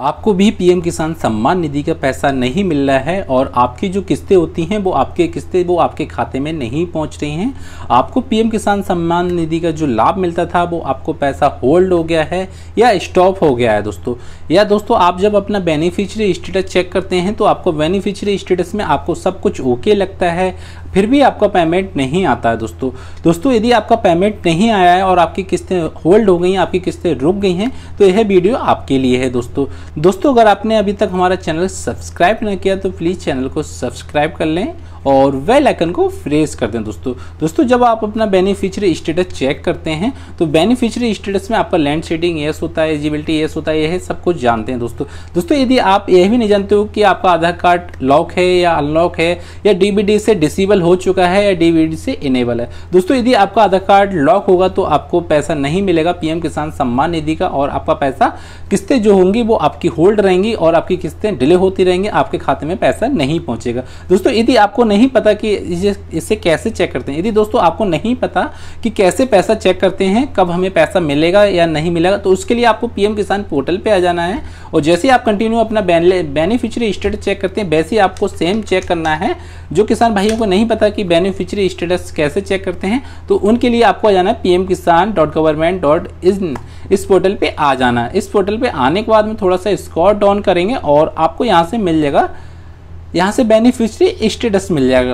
आपको भी पीएम किसान सम्मान निधि का पैसा नहीं मिल रहा है और आपकी जो किस्तें होती हैं वो आपके खाते में नहीं पहुंच रही हैं। आपको पीएम किसान सम्मान निधि का जो लाभ मिलता था वो आपको पैसा होल्ड हो गया है या स्टॉप हो गया है दोस्तों। या दोस्तों आप जब अपना बेनिफिशियरी स्टेटस चेक करते हैं तो आपको बेनिफिशियरी स्टेटस में आपको सब कुछ ओके लगता है, फिर भी आपका पेमेंट नहीं आता है दोस्तों यदि आपका पेमेंट नहीं आया है और आपकी किस्तें होल्ड हो गई हैं, आपकी किस्तें रुक गई हैं, तो यह वीडियो आपके लिए है दोस्तों अगर आपने अभी तक हमारा चैनल सब्सक्राइब नहीं किया तो प्लीज़ चैनल को सब्सक्राइब कर लें और बेल आइकन को प्रेस कर दें दोस्तों जब आप अपना बेनिफिशियरी स्टेटस चेक करते हैं तो बेनिफिशियरी स्टेटस में आपका लैंड शेडिंग यस होता है, एलिजिबिलिटी यस होता है, यह सब कुछ जानते हैं दोस्तों यदि आप यह भी नहीं जानते हो कि आपका आधार कार्ड लॉक है या अनलॉक है या डीबीडी से डिसेबल हो चुका है या डीबीडी से इनेबल है। दोस्तों यदि आपका आधार कार्ड लॉक होगा तो आपको पैसा नहीं मिलेगा पीएम किसान सम्मान निधि का और आपका पैसा किस्तें जो होंगी वो आपकी होल्ड रहेंगी और आपकी किस्तें डिले होती रहेंगी, आपके खाते में पैसा नहीं पहुंचेगा। दोस्तों यदि आपको नहीं पता कि इसे कैसे चेक करते हैं, यदि दोस्तों आपको नहीं पता कि कैसे पैसा चेक करते हैं, कब हमें पैसा मिलेगा या नहीं मिलेगा, तो उसके लिए आपको पीएम किसान पोर्टल पे आ जाना है और जैसे ही आप कंटिन्यू अपना बेनिफिशियरी स्टेटस चेक करते हैं वैसे ही आपको सेम चेक करना है। जो किसान भाइयों को नहीं पता कि बेनिफिशियरी स्टेटस कैसे चेक करते हैं तो उनके लिए आपको आ जाना है pmkisan.government.in इस पोर्टल पे आ जाना है। इस पोर्टल पे आने के बाद में थोड़ा सा स्क्रॉल डाउन करेंगे और आपको यहाँ से मिल जाएगा, यहाँ से बेनिफिशियरी स्टेटस मिल जाएगा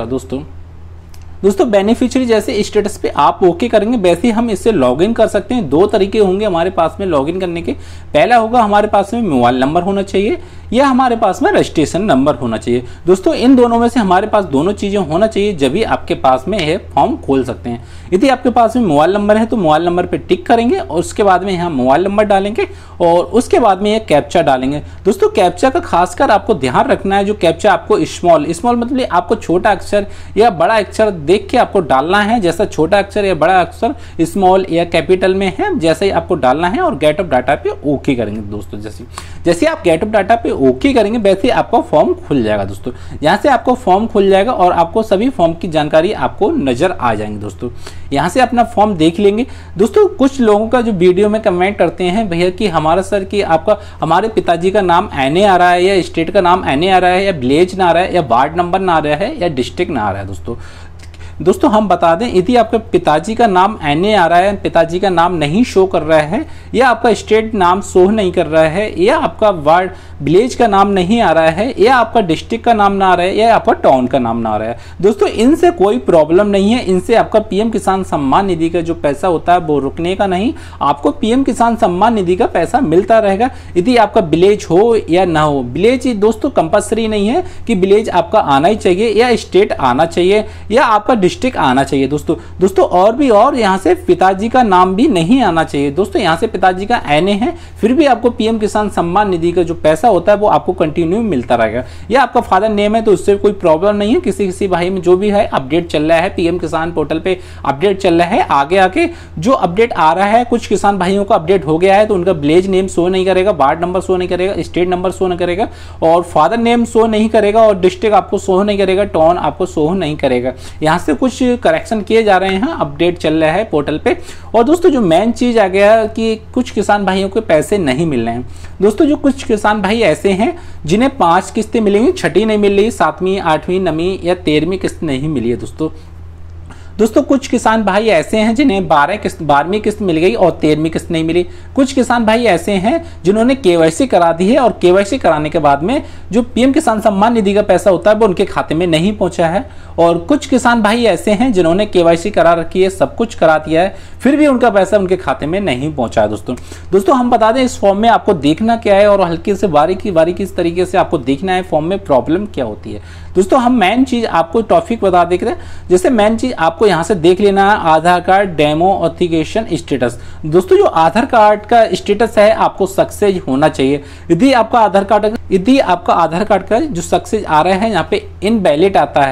दोस्तों बेनिफिशियरी जैसे स्टेटस पे आप ओके करेंगे वैसे ही हम इससे लॉगिन कर सकते हैं। दो तरीके होंगे हमारे पास में लॉगिन करने के। पहला होगा हमारे पास में मोबाइल नंबर होना चाहिए या हमारे पास में रजिस्ट्रेशन नंबर होना चाहिए। दोस्तों इन दोनों में से हमारे पास दोनों चीज़ें होना चाहिए जब भी आपके पास में यह फॉर्म खोल सकते हैं। यदि आपके पास में मोबाइल नंबर है तो मोबाइल नंबर पे टिक करेंगे और उसके बाद में यहाँ मोबाइल नंबर डालेंगे और उसके बाद में यह कैप्चा डालेंगे। दोस्तों कैप्चा का खासकर आपको ध्यान रखना है, जो कैप्चा आपको स्मॉल मतलब आपको छोटा अक्षर या बड़ा अक्षर देख के आपको डालना है। जैसा छोटा अक्षर या बड़ा अक्षर स्मॉल या कैपिटल में है जैसे ही आपको डालना है और गेट ऑफ डाटा पे ओके करेंगे दोस्तों। जैसे आप गेट ऑफ डाटा पे ओके करेंगे वैसे ही आपका फॉर्म खुल जाएगा दोस्तों। यहाँ से आपको फॉर्म खुल जाएगा और आपको सभी फॉर्म की जानकारी आपको नजर आ जाएंगे दोस्तों। यहाँ से अपना फॉर्म देख लेंगे दोस्तों। कुछ लोगों का जो वीडियो में कमेंट करते हैं भैया कि हमारा सर कि आपका हमारे पिताजी का नाम एनए आ रहा है या स्टेट का नाम एनए आ रहा है या विलेज ना आ रहा है या वार्ड नंबर ना आ रहा है या डिस्ट्रिक्ट ना आ रहा है दोस्तों हम बता दें यदि आपके पिताजी का नाम एनए आ रहा है, पिताजी का नाम नहीं शो कर रहा है या आपका स्टेट नाम शो नहीं कर रहा है या आपका वार्ड विलेज का नाम नहीं आ रहा है या आपका डिस्ट्रिक्ट का नाम ना आ रहा है या आपका टाउन का नाम ना आ रहा है दोस्तों, इनसे कोई प्रॉब्लम नहीं है। इनसे आपका पीएम किसान सम्मान निधि का जो पैसा होता है वो रुकने का नहीं, आपको पीएम किसान सम्मान निधि का पैसा मिलता रहेगा। यदि आपका विलेज हो या ना हो, विलेज दोस्तों कंपल्सरी नहीं है कि विलेज आपका आना ही चाहिए या स्टेट आना चाहिए या आपका डिस्ट्रिक्ट आना चाहिए दोस्तों और यहाँ से पिताजी का नाम भी नहीं आना चाहिए दोस्तों। यहाँ से पिताजी का एनए है फिर भी आपको पीएम किसान सम्मान निधि का जो पैसा होता है वो आपको कंटिन्यू मिलता रहेगा। या आपका फादर नेम है तो उससे कोई प्रॉब्लम नहीं है। किसी भाई में जो भी है अपडेट चल रहा है, पीएम किसान पोर्टल पे अपडेट चल रहा है, आगे जो अपडेट आ रहा है कुछ किसान भाइयों का अपडेट हो गया है तो उनका विलेज नेम शो नहीं करेगा, वार्ड नंबर शो नहीं करेगा, स्टेट नंबर शो नहीं करेगा और फादर नेम शो नहीं करेगा और डिस्ट्रिक्ट आपको शो नहीं करेगा, टाउन आपको शो नहीं करेगा। यहाँ से कुछ करेक्शन किए जा रहे हैं, अपडेट चल रहा है पोर्टल पे। और दोस्तों जो मेन चीज आ गया कि कुछ किसान भाइयों को पैसे नहीं मिल रहे हैं दोस्तों। जो कुछ किसान भाई ऐसे हैं जिन्हें 5 किस्तें मिलेंगी, छठी नहीं मिल रही, 7वीं 8वीं 9वीं या 13वीं किस्त नहीं मिली है दोस्तों कुछ किसान भाई ऐसे हैं जिन्हें 12वीं किस्त मिल गई और 13वीं किस्त नहीं मिली। कुछ किसान भाई ऐसे हैं जिन्होंने केवाईसी करा दी है और केवाईसी कराने के बाद में जो पीएम किसान सम्मान निधि का पैसा होता है वो उनके खाते में नहीं पहुंचा है। और कुछ किसान भाई ऐसे हैं जिन्होंने केवाईसी करा रखी है, सब कुछ करा दिया है, फिर भी उनका पैसा उनके खाते में नहीं पहुंचा है दोस्तों हम बता दें इस फॉर्म में आपको देखना क्या है और हल्के से बारीकी इस तरीके से आपको देखना है फॉर्म में प्रॉब्लम क्या होती है दोस्तों। हम मेन चीज आपको टॉपिक बता देख रहे हैं। जैसे मेन चीज आपको यहाँ से देख लेना है Aadhaar card demo authentication status. दोस्तों जो आधार कार्ड का स्टेटस है आपको सक्सेस होना चाहिए। यदि आपका आधार कार्ड का जो सक्सेस आ रहा है यहाँ पे इनवैलिड आता है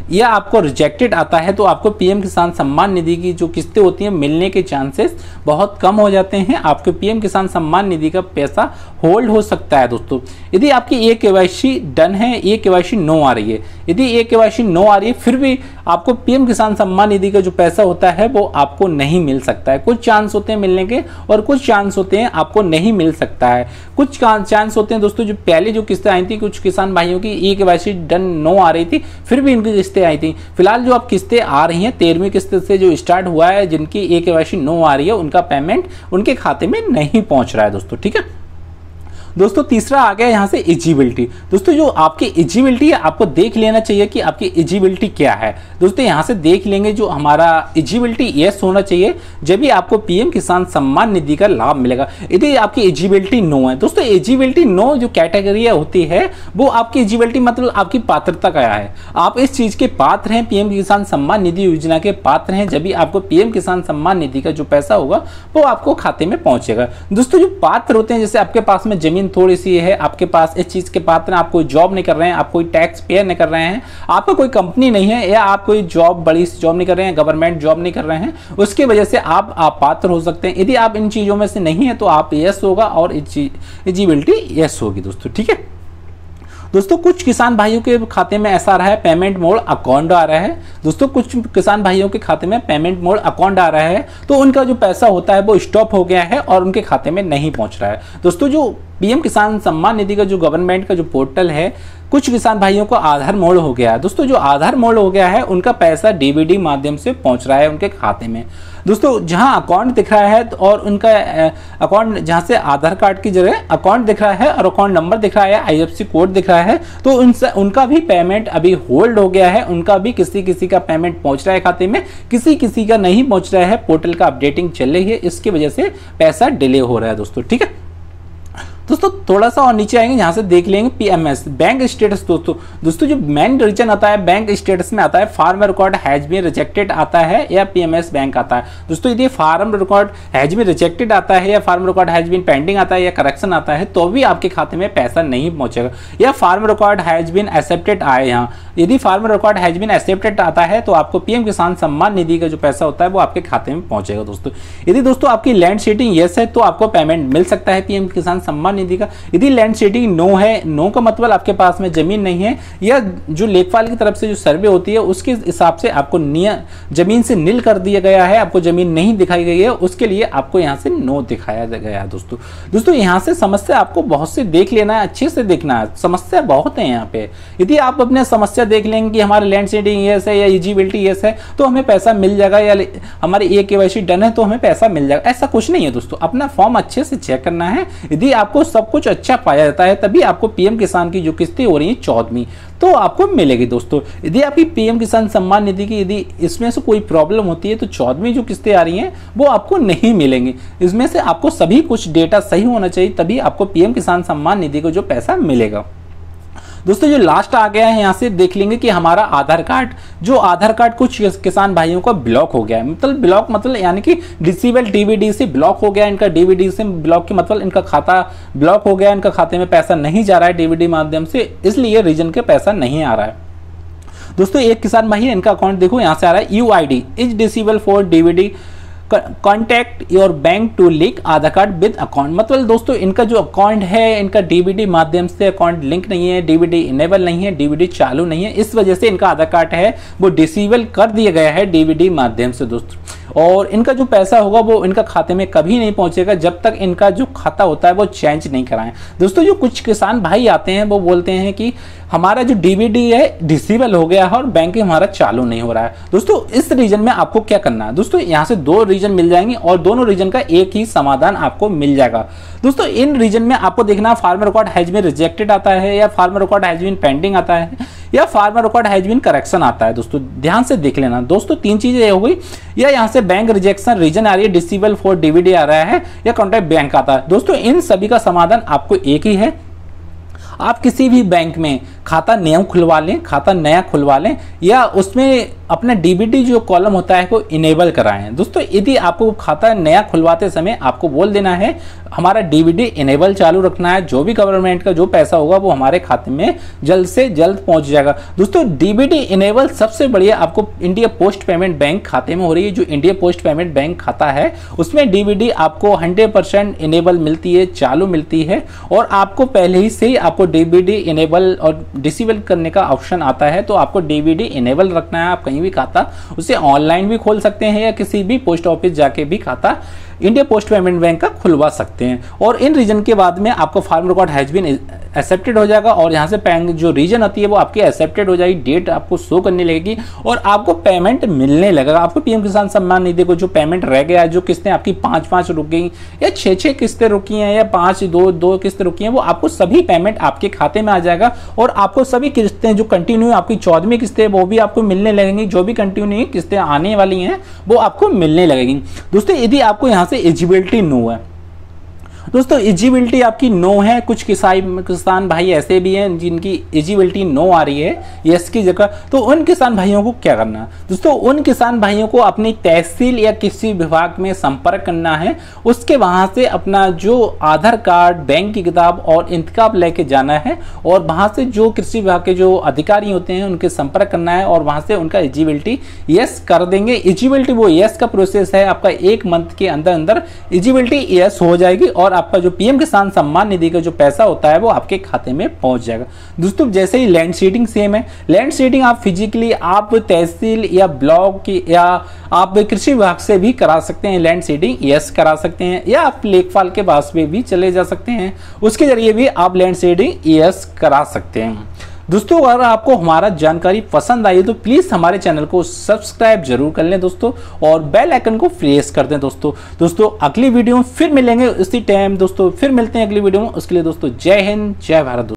या आपको रिजेक्टेड आता है तो आपको पीएम किसान सम्मान निधि की जो किस्तें होती हैं मिलने के चांसेस बहुत कम हो जाते हैं। आपके पीएम किसान सम्मान निधि का पैसा होल्ड हो सकता है दोस्तों। यदि आपकी एक केवाईसी डन है, एक केवाईसी नो आ रही है, यदि एक केवाईसी नो आ रही है फिर भी आपको पीएम किसान सम्मान निधि का जो पैसा होता है वो आपको नहीं मिल सकता है। कुछ चांस होते हैं मिलने के और कुछ चांस होते हैं आपको नहीं मिल सकता है। कुछ चांस होते हैं दोस्तों जो पहले जो किस्तें आई थी कुछ किसान भाइयों की ई केवाईसी डन नो आ रही थी फिर भी इनकी किस्तें आई थी। फिलहाल जो अब किस्तें आ रही हैं 13वीं किस्त से जो स्टार्ट हुआ है जिनकी ई केवाईसी नो आ रही है उनका पेमेंट उनके खाते में नहीं पहुंच रहा है दोस्तों। ठीक है दोस्तों, तीसरा आ गया यहाँ से एलिजिबिलिटी। दोस्तों जो आपकी एलिजिबिलिटी है आपको देख लेना चाहिए कि आपकी एलिजिबिलिटी क्या है। दोस्तों यहाँ से देख लेंगे जो हमारा एलिजिबिलिटी यस होना चाहिए जब भी आपको पीएम किसान सम्मान निधि का लाभ मिलेगा। यदि आपकी एलिजिबिलिटी नो है दोस्तों, एलिजिबिलिटी नो जो कैटेगरी होती है वो आपकी एलिजिबिलिटी मतलब आपकी पात्रता क्या है, आप इस चीज के पात्र हैं, पीएम किसान सम्मान निधि योजना के पात्र हैं, जब भी आपको पीएम किसान सम्मान निधि का जो पैसा होगा वो आपको खाते में पहुंचेगा। दोस्तों जो पात्र होते हैं जैसे आपके पास में जमीन थोड़ी सी है, आपके पास इस चीज के पात्र हैं, आप कोई जॉब नहीं कर रहे हैं, आप कोई टैक्स पेयर नहीं कर रहे हैं, आपका कोई कंपनी नहीं है या आप कोई जॉब बड़ी सी जॉब नहीं कर रहे हैं, गवर्नमेंट जॉब नहीं कर रहे हैं, उसकी वजह से आप पात्र हो सकते हैं। यदि आप इन चीजों में से नहीं है तो आप यस होगा और एलिजिबिलिटी यस होगी दोस्तों। ठीक है दोस्तों, कुछ किसान भाइयों के खाते में ऐसा आ रहा है पेमेंट मोड अकाउंट आ रहा है। दोस्तों कुछ किसान भाइयों के खाते में पेमेंट मोड अकाउंट आ रहा है तो उनका जो पैसा होता है वो स्टॉप हो गया है और उनके खाते में नहीं पहुंच रहा है। दोस्तों जो पीएम किसान सम्मान निधि का जो गवर्नमेंट का जो पोर्टल है कुछ किसान भाइयों को आधार मोड हो गया है। दोस्तों जो आधार मोड हो गया है उनका पैसा डीबीडी माध्यम से पहुंच रहा है उनके खाते में। दोस्तों जहां अकाउंट दिख रहा है और उनका अकाउंट जहां से आधार कार्ड की जगह अकाउंट दिख रहा है और अकाउंट नंबर दिख रहा है, आईएफएससी कोड दिख रहा है, तो उनका भी पेमेंट अभी होल्ड हो गया है। उनका भी किसी का पेमेंट पहुंच रहा है खाते में, किसी का नहीं पहुंच रहा है। पोर्टल का अपडेटिंग चल रही है, इसकी वजह से पैसा डिले हो रहा है दोस्तों। ठीक है दोस्तों, थोड़ा सा और नीचे आएंगे, यहाँ से देख लेंगे पीएमएस बैंक स्टेटस। दोस्तों जो मेन रीजन आता है बैंक स्टेटस में आता है farmer record has been rejected आता है या पीएमएस बैंक आता है। दोस्तों यदि farm record has been rejected आता है या farm record has been pending आता है या करेक्शन आता है तो भी आपके खाते में पैसा नहीं पहुंचेगा। या farm record has been accepted आए, यहाँ यदि farm record has been accepted आता है तो आपको पीएम किसान सम्मान निधि का जो पैसा होता है वो आपके खाते में पहुंचेगा दोस्तों। यदि दोस्तों आपकी लैंड सीडिंग यस है तो आपको पेमेंट मिल सकता है पीएम किसान सम्मान निधि का। यदि लैंड सीडिंग नो है, नो का मतलब आपके पास में जमीन नहीं है या जो लेखपाल की तरफ से जो सर्वे होती है उसके हिसाब से आपको जमीन से नील कर दिया गया है, आपको जमीन नहीं दिखाई गई है, उसके लिए आपको यहां से नो दिखाया गया है दोस्तों यहां से समस्या आपको बहुत से देख लेना है, अच्छे से देखना है, समस्या बहुत है यहाँ पे। यदि आप अपने समस्या देख लेंगे कि हमारे लैंड सीडिंग यस है या एलिजिबिलिटी यस है तो हमें पैसा मिल जाएगा या हमारी एक केवाईसी डन है तो हमें पैसा मिल जाएगा, ऐसा कुछ नहीं है दोस्तों। अपना फॉर्म अच्छे से चेक करना है। यदि आपको सब कुछ अच्छा पाया जाता है तभी आपको पीएम किसान की जो किस्तें हो रही हैं 14वीं तो आपको मिलेगी दोस्तों। यदि आपकी पीएम किसान सम्मान निधि की यदि इसमें से कोई प्रॉब्लम होती है तो 14वीं जो किस्तें आ रही हैं वो आपको नहीं मिलेंगी। इसमें से आपको सभी कुछ डेटा सही होना चाहिए तभी आपको पीएम किसान सम्मान निधि को जो पैसा मिलेगा। दोस्तों जो लास्ट आ गया है यहाँ से देख लेंगे कि हमारा आधार कार्ड कुछ किसान भाइयों का ब्लॉक हो गया है। मतलब ब्लॉक मतलब यानी कि डिसेबल डीबीडी से ब्लॉक हो गया, इनका डीबीडी से ब्लॉक के मतलब इनका खाता ब्लॉक हो गया, इनका खाते में पैसा नहीं जा रहा है डीबीडी माध्यम से, इसलिए रीजन के पैसा नहीं आ रहा है। दोस्तों एक किसान भाई इनका अकाउंट देखो यहाँ से आ रहा है UID is disable for DBD contact your bank to link Aadhaar card with account. मतलब दोस्तों इनका जो अकाउंट है इनका डीबीडी माध्यम से अकाउंट लिंक नहीं है, डीबीडी इनेबल नहीं है, डीबीडी चालू नहीं है, इस वजह से इनका आधार कार्ड है वो डिसेबल कर दिया गया है डीबीडी माध्यम से दोस्तों। और इनका जो पैसा होगा वो इनका खाते में कभी नहीं पहुंचेगा जब तक इनका जो खाता होता है वो चेंज नहीं कराएं। दोस्तों जो कुछ किसान भाई आते हैं वो बोलते हैं कि हमारा जो डीबीडी है डिसेबल हो गया है और बैंक हमारा चालू नहीं हो रहा है। दोस्तों इस रीजन में आपको क्या करना है, दोस्तों यहाँ से 2 रीजन मिल जाएंगे और दोनों रीजन का एक ही समाधान आपको मिल जाएगा। दोस्तों इन रीजन में आपको देखना farmer record has been rejected आता है या farmer record has been pending आता है या farmer record has been correction आता है। दोस्तों ध्यान से देख लेना दोस्तों, 3 चीजें ये हो गई, या यहाँ से बैंक रिजेक्शन रीजन आ रही है, डिसेबल फॉर डीबीडी आ रहा है या कॉन्टैक्ट बैंक आता है। दोस्तों इन सभी का समाधान आपको एक ही है, आप किसी भी बैंक में खाता नया खुलवा लें या उसमें अपना डीबीटी जो कॉलम होता है वो इनेबल कराएं। दोस्तों यदि आपको खाता नया खुलवाते समय आपको बोल देना है हमारा डीबीटी इनेबल चालू रखना है, जो भी गवर्नमेंट का जो पैसा होगा वो हमारे खाते में जल्द से जल्द पहुंच जाएगा। दोस्तों डीबीटी इनेबल सबसे बढ़िया आपको इंडिया पोस्ट पेमेंट बैंक खाते में हो रही है। जो इंडिया पोस्ट पेमेंट बैंक खाता है उसमें डीबीटी आपको 100% इनेबल मिलती है, चालू मिलती है, और आपको पहले ही से ही आपको डीबीटी इनेबल और डिसेबल करने का ऑप्शन आता है। तो आपको डीबीटी इनेबल रखना है। आप कहीं भी खाता उसे ऑनलाइन भी खोल सकते हैं या किसी भी पोस्ट ऑफिस जाके भी खाता इंडिया पोस्ट पेमेंट बैंक का खुलवा सकते हैं। और इन रीजन के बाद में आपको farm record has been accepted हो जाएगा और यहाँ से बैंक जो रीजन आती है वो आपकी एक्सेप्टेड हो जाएगी, डेट आपको शो करने लगेगी और आपको पेमेंट मिलने लगेगा। आपको पीएम किसान सम्मान निधि को जो पेमेंट रह गया है, जो किस्तें आपकी 5-5 रुक गई या 6-6 किस्तें रुकी हैं या 5-2 किस्तें रुकी हैं, वो आपको सभी पेमेंट आपके खाते में आ जाएगा और आपको सभी किस्तें जो कंटिन्यू आपकी 14वीं किस्तें वो भी आपको मिलने लगेंगी। जो भी कंटिन्यू किस्तें आने वाली हैं वो आपको मिलने लगेंगी। दोस्तों यदि आपको यहाँ से एलिजिबिलिटी नो है, दोस्तों एलिजिबिलिटी आपकी नो है, कुछ किसान भाई ऐसे भी हैं जिनकी एलिजिबिलिटी नो आ रही है यस की जगह, तो उन किसान भाइयों को क्या करना है? दोस्तों उन किसान भाइयों को अपनी तहसील या किसी विभाग में संपर्क करना है, उसके वहां से अपना जो आधार कार्ड, बैंक की किताब और इंतकाब लेके जाना है और वहां से जो कृषि विभाग के जो अधिकारी होते हैं उनके संपर्क करना है और वहां से उनका एलिजिबिलिटी यस कर देंगे। एलिजिबिलिटी वो यस का प्रोसेस है, आपका 1 मंथ के अंदर अंदर एलिजिबिलिटी यस हो जाएगी और आपका जो पीएम किसान सम्मान निधि का जो पैसा होता है वो आपके खाते में पहुंच जाएगा। दोस्तों जैसे ही लैंड सीडिंग सेम है, लैंड सीडिंग आप फिजिकली आप तहसील या ब्लॉक या आप कृषि विभाग से भी करा सकते हैं, लैंड सीडिंग यस करा सकते हैं, या आप लेखपाल के पास में भी चले जा सकते हैं, उसके जरिए भी आप लैंड सीडिंग यस करा सकते हैं। दोस्तों अगर आपको हमारा जानकारी पसंद आई तो प्लीज हमारे चैनल को सब्सक्राइब जरूर कर लें दोस्तों और बेल आइकन को प्रेस कर दें दोस्तों अगली वीडियो में फिर मिलेंगे इसी टाइम दोस्तों, फिर मिलते हैं अगली वीडियो में। उसके लिए दोस्तों जय हिंद, जय भारत।